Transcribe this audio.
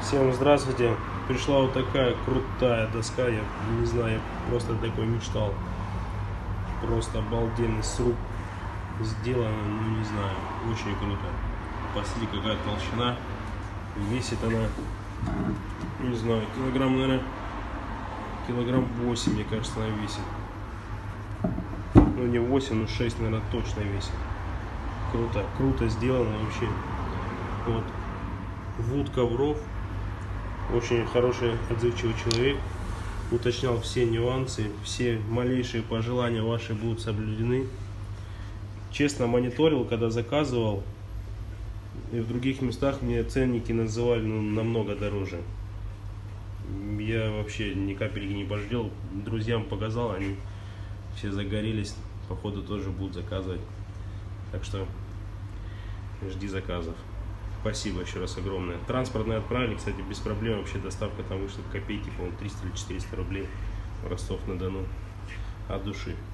Всем здравствуйте. Пришла вот такая крутая доска. Я не знаю, я просто такой мечтал. Просто обалденный, с рук сделано, ну не знаю, очень круто. Посмотрите, какая толщина. Весит она, не знаю, килограмм, наверное, килограмм 8, мне кажется, она весит. Ну не 8, но 6, наверное, точно весит. Круто, круто сделано вообще. Вот. Вуд ковров. Очень хороший, отзывчивый человек. Уточнял все нюансы, все малейшие пожелания ваши будут соблюдены. Честно мониторил, когда заказывал. И в других местах мне ценники называли намного дороже. Я вообще ни капельки не пожалел. Друзьям показал, они все загорелись. Походу тоже будут заказывать. Так что жди заказов. Спасибо еще раз огромное. Транспортные отправили, кстати, без проблем. Вообще доставка там вышла копейки, по-моему, 300 или 400 рублей в Ростов-на-Дону. От души.